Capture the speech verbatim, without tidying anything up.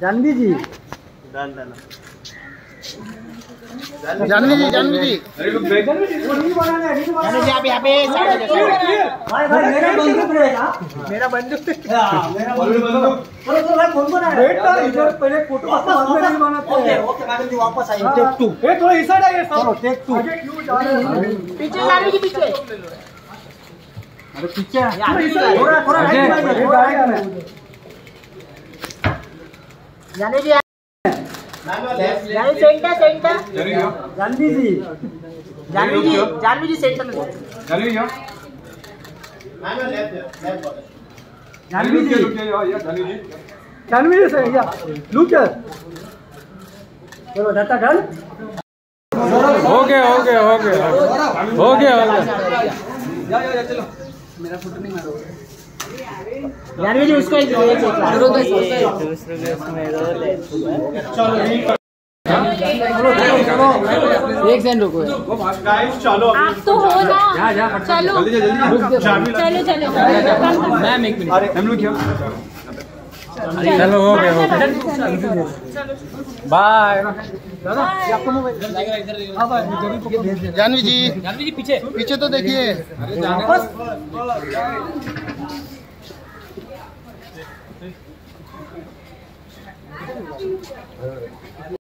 जानवी जी, जानवी जी, जानवी जी, जानवी जी आप यहाँ पे भाई भाई मेरा बंदूक रहेगा, मेरा बंदूक मेरा बंदूक चलो चलो भाई फोन कौन है बेटा इधर पहले फोटो वापस नहीं बनाते हैं। ओके मैडम जी वापस आइए टेक टू ए थोड़ा इस साइड आइए चलो टेक टू आगे क्यों जा रहे हैं पीछे जानवी जी पीछे अरे पीछे थोड़ा थोड़ा राइट में Janvi ji center center Janvi ji Janvi ji Janvi ji center में जानवी जी जानवी जी जानवी जी सही है लुक चलो डाटा डन हो गया हो गया हो गया हो गया हो गया चलो मेरा फोटो नहीं मारो जानवी जी उसको दूसरे में रोल है एक सेकंड रुको गाइस चलो आप तो हो ना जा जा चलो चलो चलो मैम एक मिनट हम लोग क्या चलो हो गया हो गया बाय आपको मोबाइल जानवी जी जानवी जी पीछे पीछे तो देखिए